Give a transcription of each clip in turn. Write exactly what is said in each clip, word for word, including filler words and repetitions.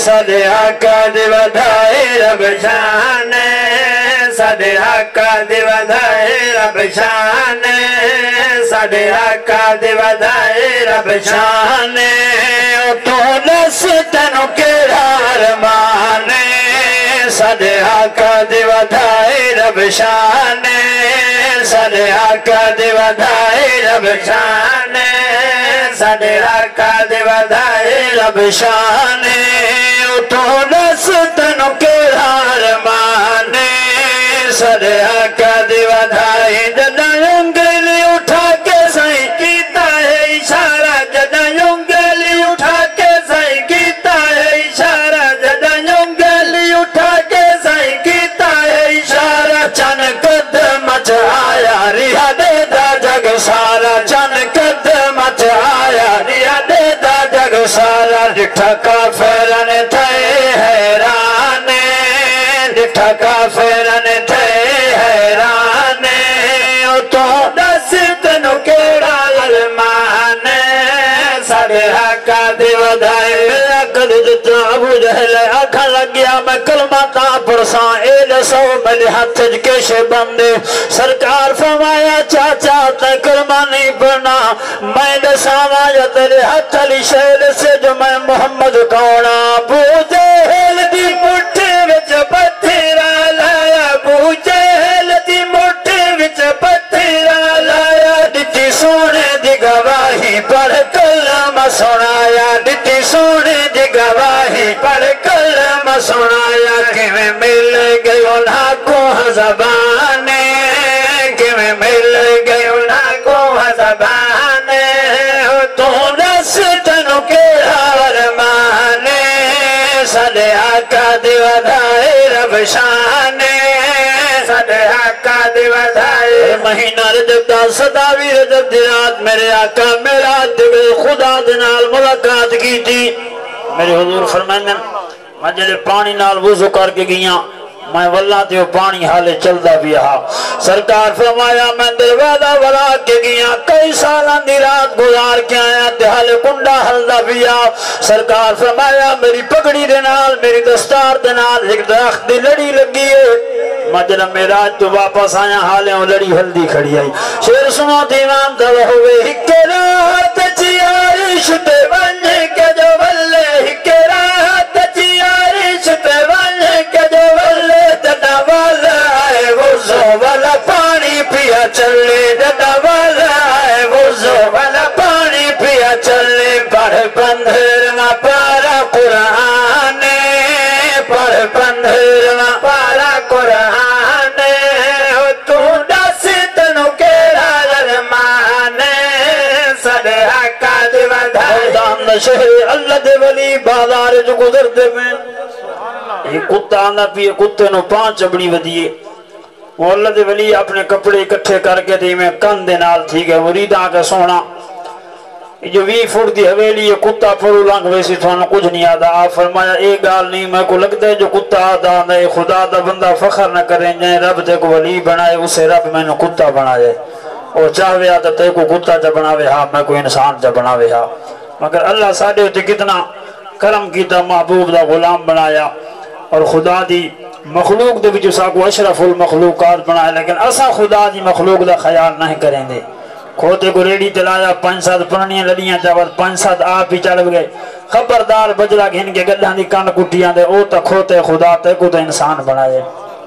साडे आका दी वधाए रब शान साडे आका दी वधाए रब शान साडे आका दी वधाए रब शान तू दस तेनू केड़ा अरमान साडे आका दी वधाए रब शान साडे आका दी वधाए रब शान साडे आका दी वधाए रब शान तू दस तेनू केड़ा अरमान साडे आका दी वधाए जदा उंगली उठा के सही कीता है इशारा जदा उंगली उठा के सही कीता है इशारा जदा उंगली उठा के सही कीता है इशारा चन कदम च आया रिहा दे दा जग सारा चन कदम च आया रिहा दे दा जग सारा डिठा काफिरन थे हैरान डिठा काफिरन थे हैरान तो दस तेनू केड़ा अरमान साडे आका दी वधाए अकल दिता अबू जहल आखन लग गया मैं कलमा ता पढ़सा ए दसो मेरे हाथ च किश बंदे सरकार फरमाया चाचा ते कलमा नहीं पढ़ना मैं दसावा या तेरे हाथ अली शहर से जो मैं मोहम्मद कौन अबू जहल दी मुट्ठी विच पत्थरा लाया अबू जहल दी मुट्ठी विच पत्थरा लाया दिती सोने दी गवाही पढ़ कलमा सुनाया दिती सोने दी गवाही पढ़ कलमा सुनाया किवें मिल गई उन्हां को ज़बान किवें मिल गई उन्हां को ज़बान तू दस तेनू केड़ा अरमान साडे आका दी वधाए रब शान साडे आका दी वधाए महीना रजब दा सदावी रजब दी रात मेरे आका मेरा दिल खुदा दे नाल मुलाकात की थी मेरे हुजूर फरमांदे मैं जदे पानी नाल वुजू करके गईया मैं वल्ला ते पानी हाले चलदा भी हा सरकार फरमाया मैं दरवाजा वाला के गया कई सालां दी रात गुजार के आया ते हाले कुंडा हलदा भी आ सरकार फरमाया मेरी पगड़ी दे नाल मेरी दस्तार दे नाल एक दरख्त दी लड़ी लगी है मैं जब मेराज तो वापस आया हाले वो लड़ी हल्दी खड़ी आई शेर सुनो दीवान दल होवे हिके रात चियारिश ते वन के जो वल्ले हिके रात चियारिश ते वन के जो वल्ले ददा वाला है वो जो वाला पानी पिया चले ददा वाला है वो जो वाला पानी पिया चले पढ़ बंधरवा पारा कुरान पढ़ बंधरवा पारा कुरान तू दस तेनू केड़ा अरमान साडे आका दी वधाए दाम शहर अल्लाह दे वली बाजार जो गुजरते में एक कुत्ता आंदा पिए कुत्ते नु पांच चबड़ी वधिए वो अल्लाह दे वली अपने कपड़े इकट्ठे करके दी में कंध दे नाल ठीक है मुरीदा का सोना जो बीस फुट की हवेली है कुत्ता पड़ू लंघ वैसे थानू कुछ नहीं आता आप फरमाया एक गाल नहीं मैं को लगता है जो कुत्ता आता है खुदा दा बंदा फखर न करे जाए रब ते को वली बनाए उसे रब मैंने कुत्ता बनाए और चाहे तो ते को कुत्ता च बनावे हा मैं को इंसान च बनावे हा मगर अल्लाह साडे उत्ते कितना करम कीता महबूब दा गुलाम बनाया और खुदा दी मखलूक दे विच साको अशरफुल मखलूकात बनाया लेकिन असा खुदा दी मखलूक दा ख्याल नहीं करेंगे खोते को रेडी चलाया पांच सात पुरानियां लड़ियां चावल पांच सात आप ही चढ़ गए खबरदार बजला घिन के गड्ढा दी कंड कुटियां दे ओ तो खोते खुदा ते को तो इंसान बनाए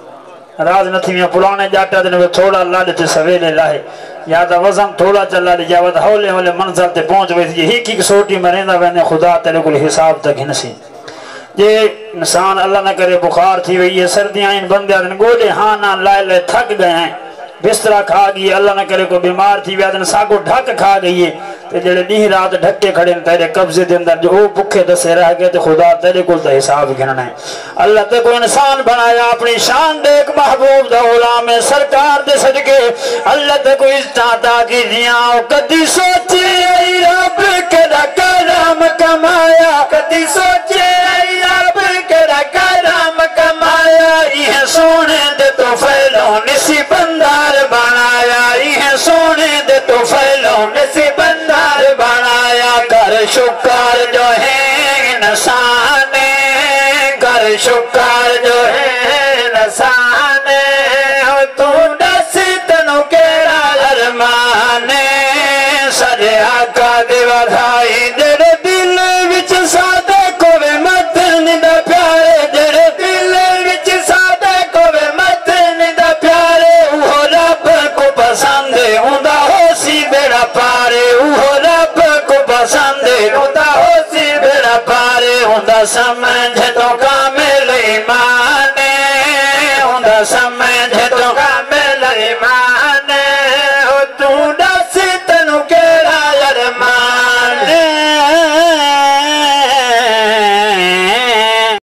राज नथियां पुराने जाटा दिन थोड़ा लाल ते सवेले लाए या तो वजन थोड़ा चला ले जावत हौले हौले मंजिल ते पहुंच वैसी हिक हिक सोटी मरेंदा वने खुदा तेरे को हिसाब तक घिनसी जे इंसान अल्लाह न करे बुखार थी वही है सर्दियां इन बंदे गोले हाँ ना लाए ले थक गए हैं बिस्तरा खा गई अल्लाह न करे को बीमार थी व्यादन सागो ढक खा गई है ते जेड़े दी रात ढके खड़े तेरे कब्जे दे अंदर जो भूखे दसे रह गए ते खुदा तेरे को तो हिसाब गिनना है अल्लाह ते को इंसान बनाया अपनी शान देख महबूब दा गुलाम है सरकार दे सदके अल्लाह ते को इस्ताता की दियां कदी सोचे आई रब के दा करम कमाया कदी सोचे आई रब के दा करम कमाया ये सोने दे तो फैलो निसी बंदार बनाया ये सोने दे तो फैलो निसी बंदार बनाया कर शुक्र जो है इंसान शुक्र जो है नसाने तू दस तनु केड़ा अरमाने साडे आका दे वधाई जेड़े दिल विच सादे कोवे मदन दा प्यारे जेड़े दिल विच सादे कोवे मदन दा प्यारे वो रब को पसंद हुंदा होसी बेड़ा पारे वो रब को पसंद हुंदा होसी बेड़ा पारे हुंदा समझ तो कामिल ईमान हुंदा समझ